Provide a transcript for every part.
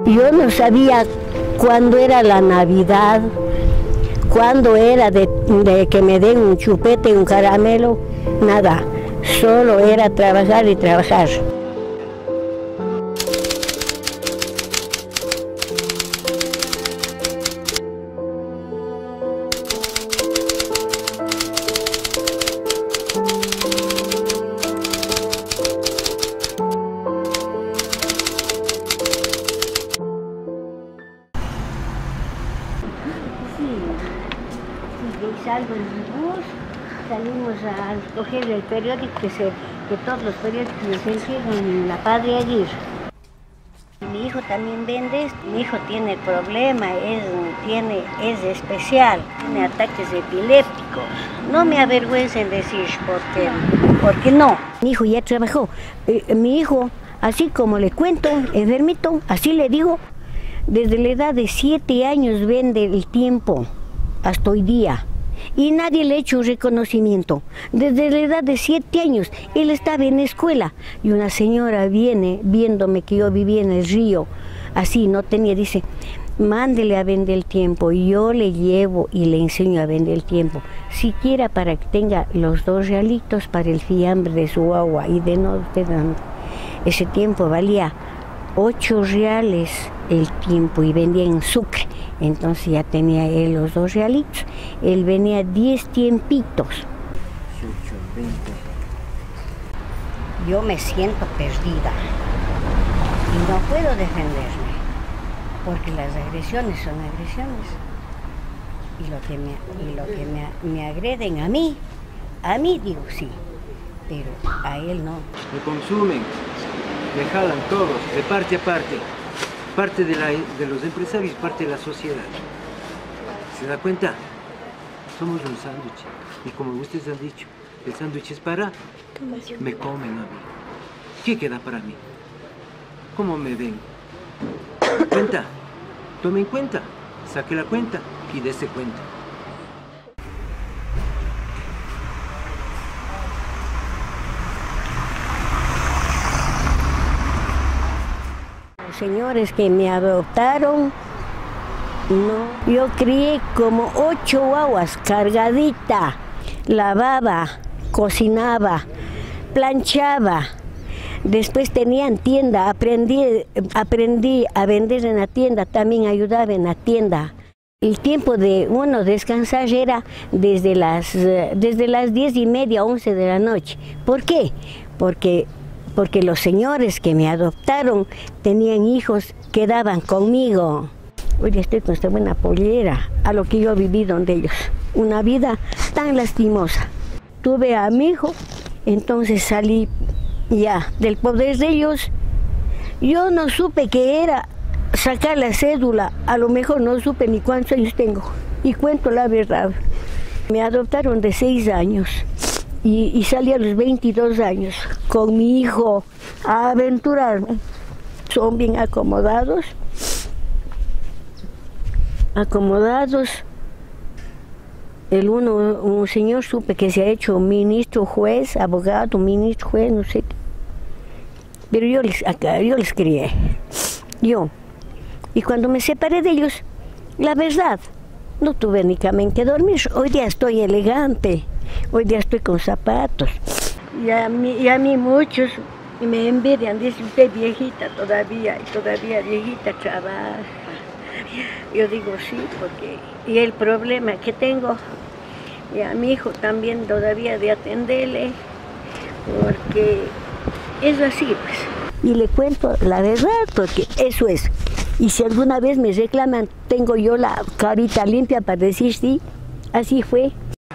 Yo no sabía cuándo era la Navidad, cuándo era de que me den un chupete, un caramelo, nada. Solo era trabajar y trabajar. Salgo en el bus, salimos a recoger el periódico, que todos los periódicos se entregan en la Padre Aguirre. Mi hijo también vende esto. Mi hijo tiene el problema, es especial, tiene ataques epilépticos. No me avergüencen decir porque no. Mi hijo ya trabajó. Mi hijo, así como le cuento, enfermito, así le digo, desde la edad de 7 años vende el tiempo hasta hoy día. Y nadie le ha hecho un reconocimiento. Desde la edad de 7 años, él estaba en la escuela y una señora viene viéndome que yo vivía en el río, así no tenía, dice, mándele a vender el tiempo. Y yo le llevo y le enseño a vender el tiempo, siquiera para que tenga los 2 realitos para el fiambre de su agua y de no tener. Ese tiempo valía 8 reales el tiempo y vendía en Sucre. Entonces ya tenía él los 2 realitos. Él venía 10 tiempitos. 18, 20. Yo me siento perdida y no puedo defenderme, porque las agresiones son agresiones. Y lo que me agreden a mí digo sí, pero a él no. Me consumen, me jalan todos, de parte a parte. Parte de los empresarios, parte de la sociedad. ¿Se da cuenta? Somos un sándwich. Y como ustedes han dicho, el sándwich es para... Me comen a mí. ¿Qué queda para mí? ¿Cómo me ven? ¿Cuenta? Tomen cuenta. Saque la cuenta y dése cuenta. Señores que me adoptaron, no, yo crié como 8 guaguas cargadita, lavaba, cocinaba, planchaba, después tenían tienda, aprendí a vender en la tienda, también ayudaba en la tienda. El tiempo de uno descansar era desde las 10:30, 11 de la noche. ¿Por qué? Porque los señores que me adoptaron tenían hijos, quedaban conmigo. Hoy estoy con esta buena pollera a lo que yo viví donde ellos. Una vida tan lastimosa. Tuve a mi hijo, entonces salí ya del poder de ellos. Yo no supe qué era sacar la cédula, a lo mejor no supe ni cuántos años tengo. Y cuento la verdad. Me adoptaron de 6 años. Y salí a los 22 años con mi hijo a aventurarme. Son bien acomodados. Un señor supe que se ha hecho ministro, juez, abogado, ministro, juez, no sé qué. Pero yo les crié. Y cuando me separé de ellos, la verdad, no tuve ni cama en que dormir. Hoy día estoy elegante. Hoy día estoy con zapatos. Y a mí muchos me envidian, dicen, usted viejita todavía, y todavía viejita trabaja. Yo digo sí, porque y el problema que tengo, y a mi hijo también todavía de atenderle, porque es así, pues. Y le cuento la verdad, porque eso es. Y si alguna vez me reclaman, tengo yo la carita limpia para decir sí, así fue.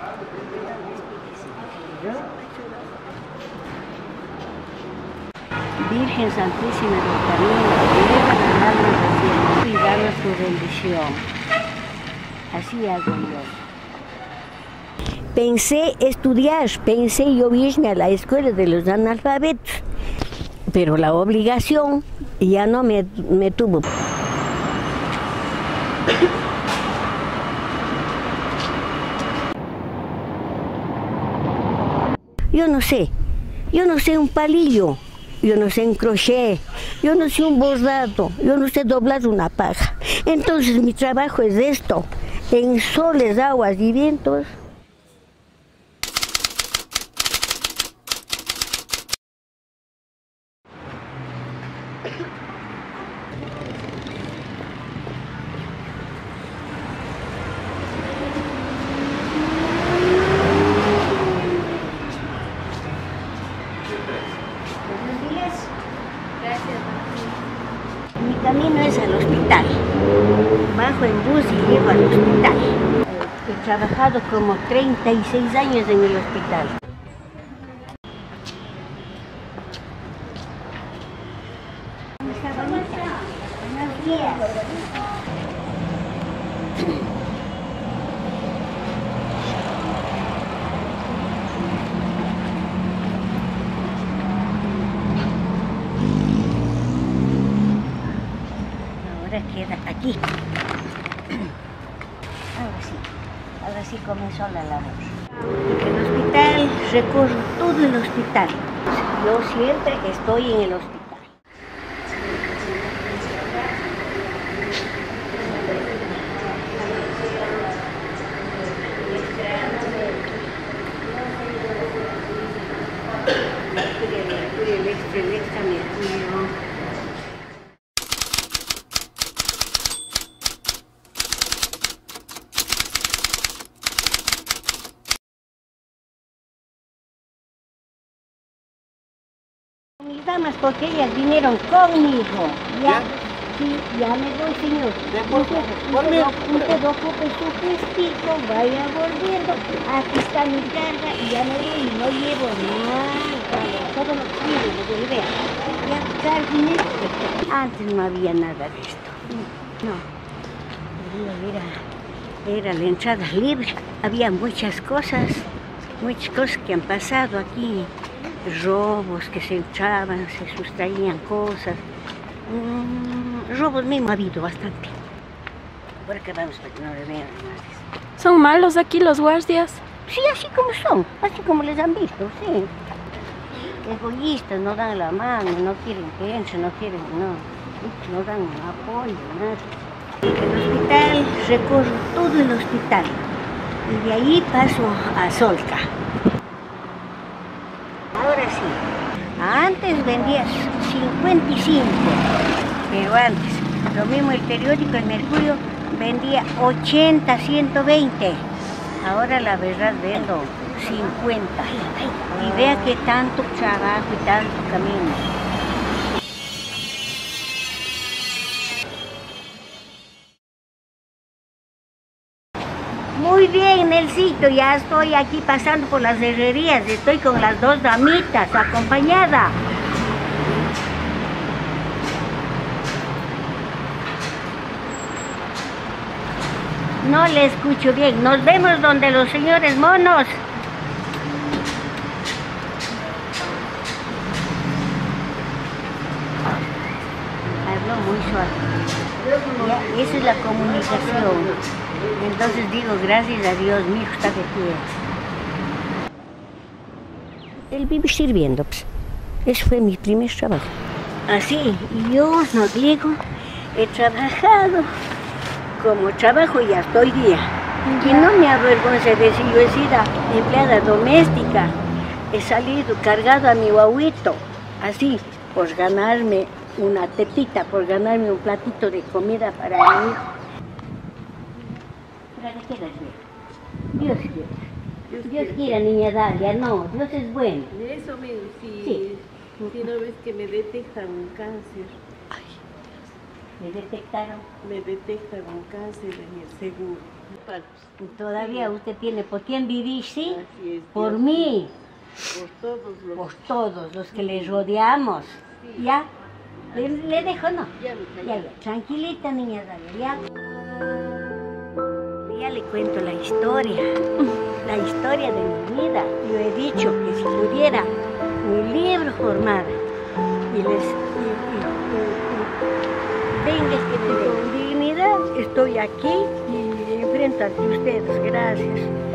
Virgen Santísima del Camino, llévanos a darnos y danos tu bendición. Así hago yo. Pensé estudiar, pensé yo irme a la escuela de los analfabetos, pero la obligación ya no me tuvo. Yo no sé un palillo. yo no sé crochet, yo no sé un bordado, yo no sé doblar una paja. Entonces mi trabajo es esto, en soles, aguas y vientos. Mi camino es al hospital. Bajo en bus y llego al hospital. He trabajado como 36 años en el hospital. Buenos días. Ahora queda aquí. Ahora sí comenzó la labor. El hospital, recorro todo el hospital. Yo siempre estoy en el hospital. El extra mercurio. Mis damas, porque ellas vinieron conmigo. Ya, sí, ya me voy, señor. Usted ocupe su vestido, vaya volviendo. Aquí está mi carga y ya me voy y no llevo nada. Todo lo que quiero, lo voy a ver. Ya, carguen esto. Antes no había nada de esto. No. Era la entrada libre. Había muchas cosas que han pasado aquí. Robos que se entraban, se sustraían cosas. Robos mismo ha habido bastante. Por acá vamos para que no le vean más. ¿Son malos aquí los guardias? Sí, así como son, así como les han visto, sí. Egoístas, no dan la mano, no quieren que entre, no dan apoyo, nada. El hospital, recorro todo el hospital y de ahí paso a Solca. Ahora sí, antes vendía 55, pero antes, lo mismo el periódico, el Mercurio, vendía 80, 120. Ahora la verdad vendo 50. Y vea que tanto trabajo y tanto camino. Muy bien, Nelsito, ya estoy aquí pasando por las herrerías, estoy con las dos damitas, acompañada. No le escucho bien, nos vemos donde los señores monos. Hablo muy suave. Ya, esa es la comunicación. Entonces digo, gracias a Dios, mi hijo está de pie. Él vive sirviendo, pues. Ese fue mi primer trabajo. Así, yo no digo, he trabajado como trabajo y hasta hoy día. Y no me avergüenza de decir, yo he sido empleada doméstica. He salido cargado a mi guauito, así, por ganarme una tetita, por ganarme un platito de comida para mi hijo. ¿Para qué quedas bien? Dios quiera. Dios quiera, niña Dalia, no, Dios es bueno. Eso mismo, Sí. Si no ves que me detectan un cáncer. Ay, ¿me detectaron? Me detectan un cáncer en el seguro. Todavía usted tiene por quién vivir, ¿sí? Así es, Por Dios. mí, Por todos los... por todos los que le rodeamos. Sí. ¿Ya? ¿Le dejo, no? Ya, Ya, tranquilita, niña Dalia, ya. Ya le cuento la historia de mi vida. Yo he dicho que si tuviera un libro formado y venga que con dignidad estoy aquí y enfrento ante ustedes. Gracias.